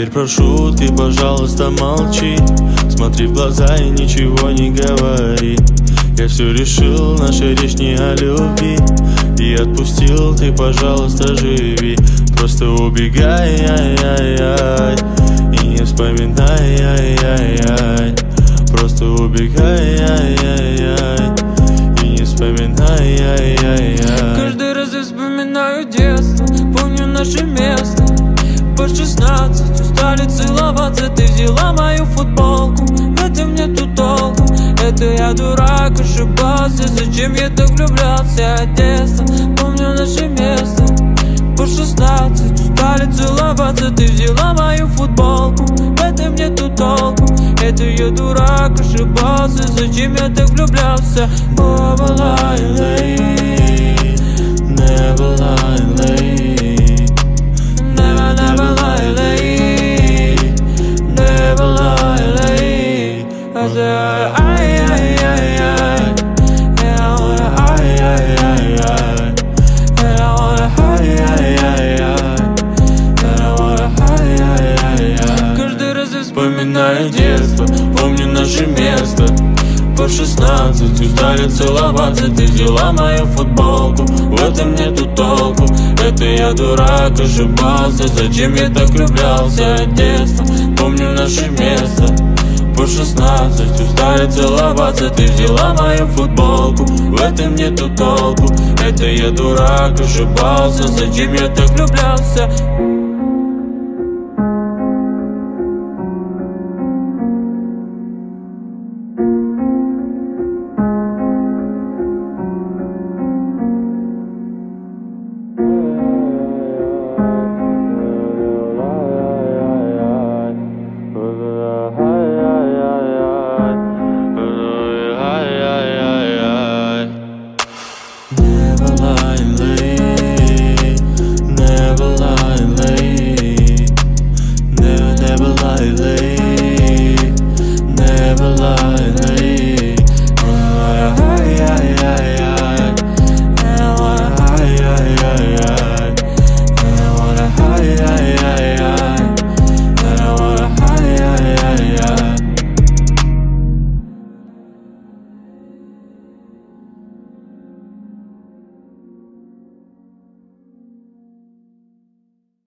Теперь прошу, ты, пожалуйста, молчи. Смотри в глаза и ничего не говори. Я все решил, наша речь не о любви. И отпустил, ты, пожалуйста, живи. Просто убегай, ай-яй-яй, и не вспоминай, ай-яй-яй. Просто убегай, ай-яй-яй, и не вспоминай, ай-яй-яй. Каждый раз я вспоминаю детство, помню наше место. По 16 устали целоваться, ты взяла мою футболку. В этом нету толку, это я дурак, ошибался. Зачем я так влюблялся от детства? Помню наше место. По 16 устали целоваться, ты взяла мою футболку. В этом нету толку, это я дурак, ошибался. Зачем я так влюблялся? Never lie late, never lie late, never, never lie late, never lie late. I said ay, ay, ay, ay, and I wanna ay, ay, ay, ay, and I wanna ay, ay, ay, ay, and I wanna ay, ay, ay, ay. Каждый раз я вспоминаю детство, помню наше место. По 16 устали целоваться, ты взяла мою футболку. В этом нету толку, это я дурак, ошибался. Зачем я так влюблялся от детства? Помню наше место. По 16 устали целоваться, ты взяла мою футболку. В этом нету толку, это я дурак, ошибался. Зачем я так влюблялся?